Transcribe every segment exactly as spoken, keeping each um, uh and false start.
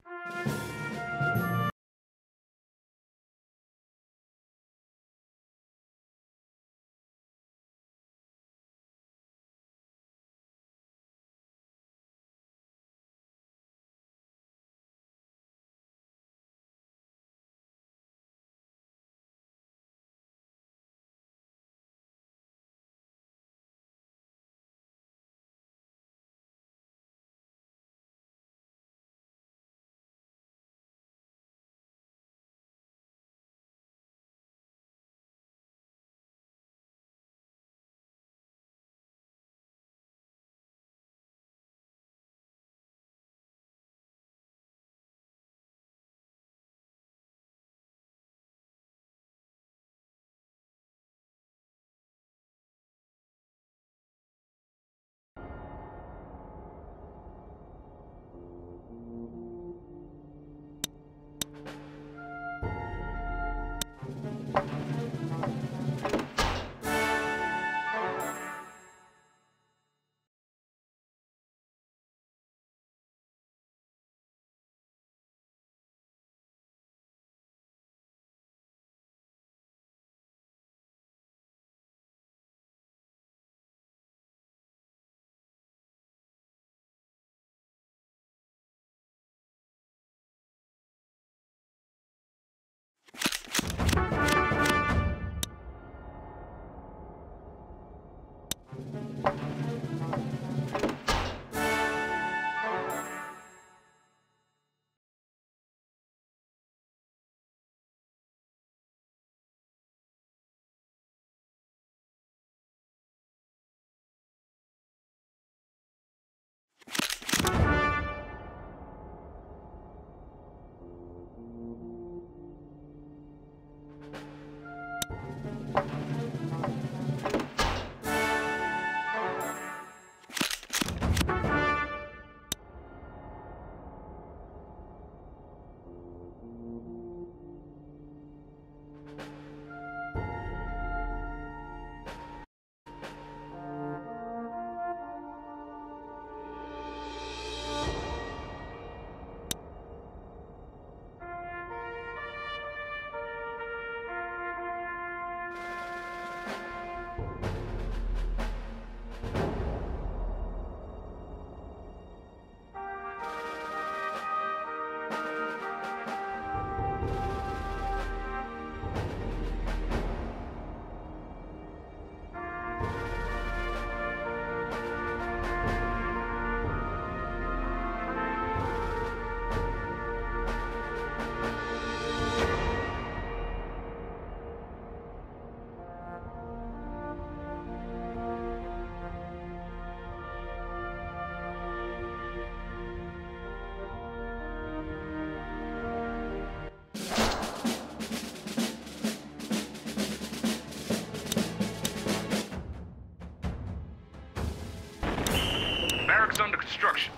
Barracks under construction.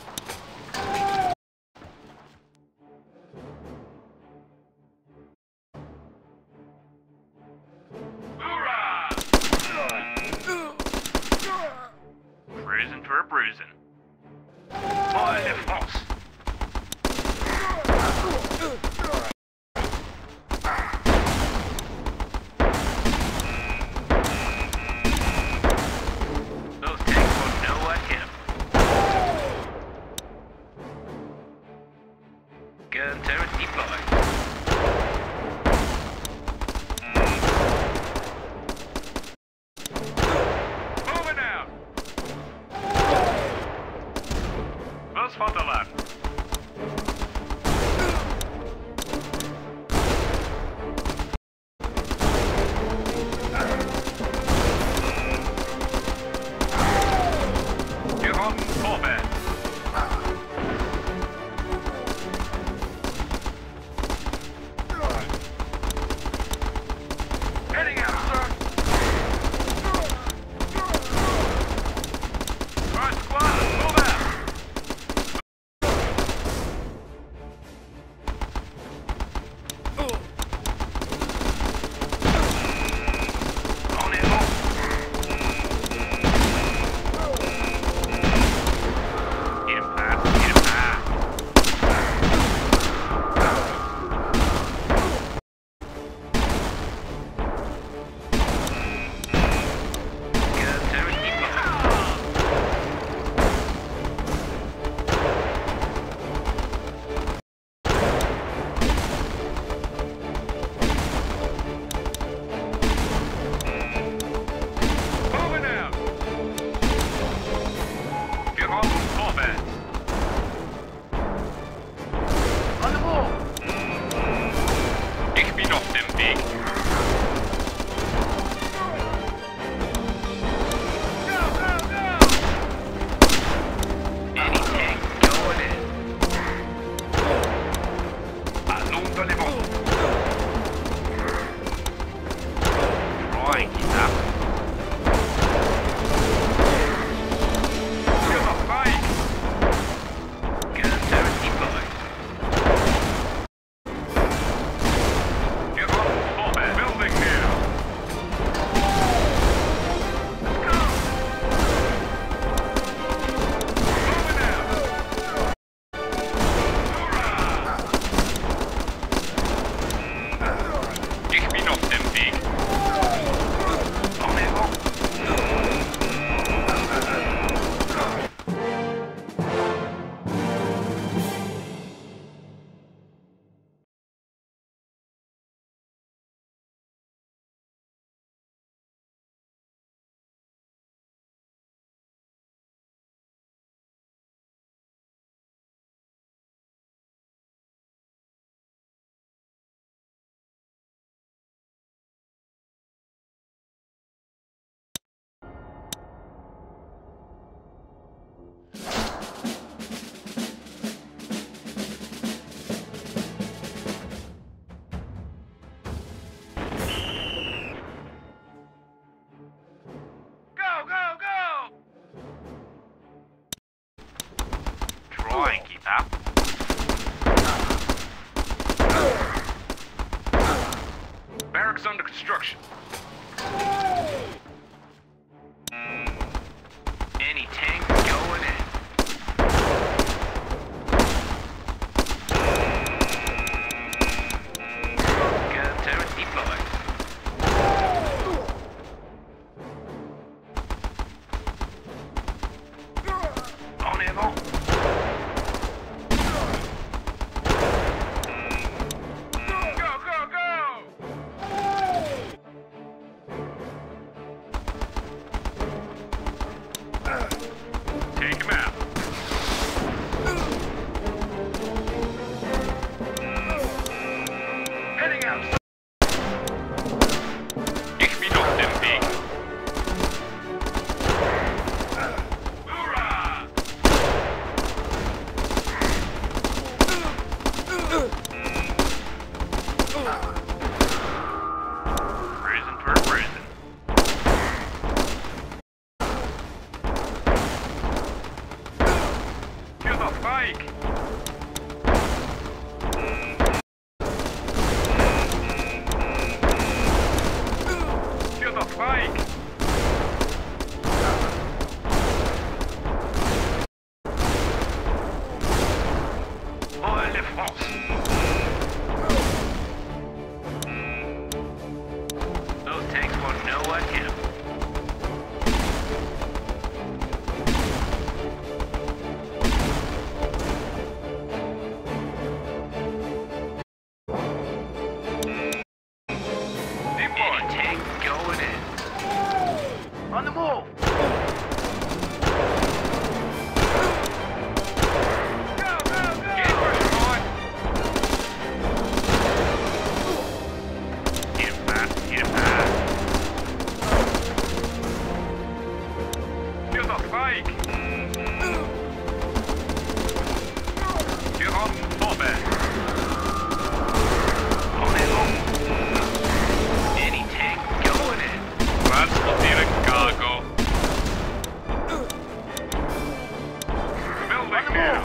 Hoorah! Prison for a bruising. Boy, they're false. Gun turret deployed. Moving out. First Vaterland. You're on combat. try and keep up. Barracks under construction. Any tank going in. Gun turret deployed. On ammo. Go, go, go! Take him out. Heading out. Ich bin auf dem Weg. Hoorah! Prison for prison. To the bike! To the bike! Oil de France! Those tanks won't know what hit 'em. Any tank going in. On the move! Go, go, go! Get first, boy! Get him fast, get him fast. To the bike! Get on forbed. On ammo. Any tank going in. Transportieren cargo. Building now.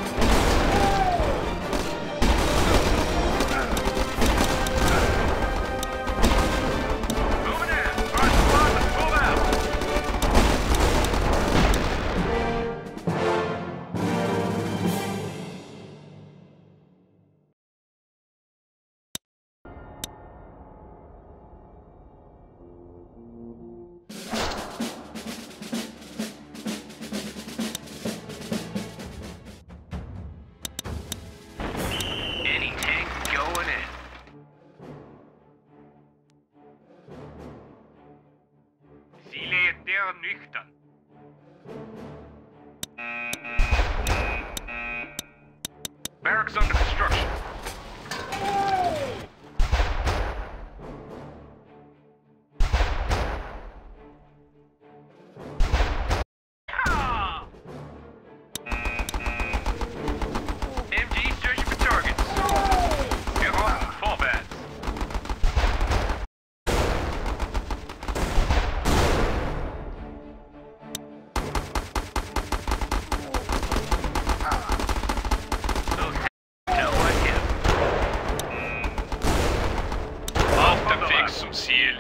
Moving in. First squad, let's move out. Any tank going in. Ziele der nüchtern. Barracks under construction. Ah! M G searching for targets. Get on four beds. Those tanks know what hit 'em. Auf dem Weg zum Ziel.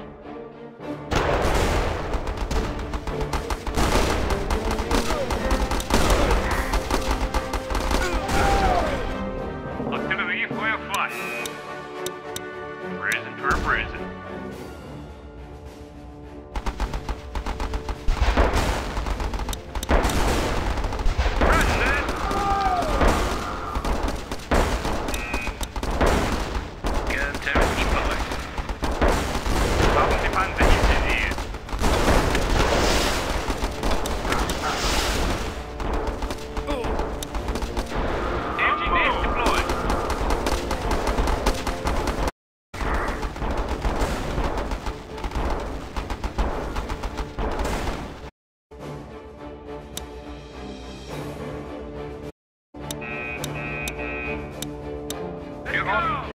Artillerie feuer frei. Prison for prison. Prison! Gun turret deployed. Haben die Panzer installiert. Engineers deployed. Get on.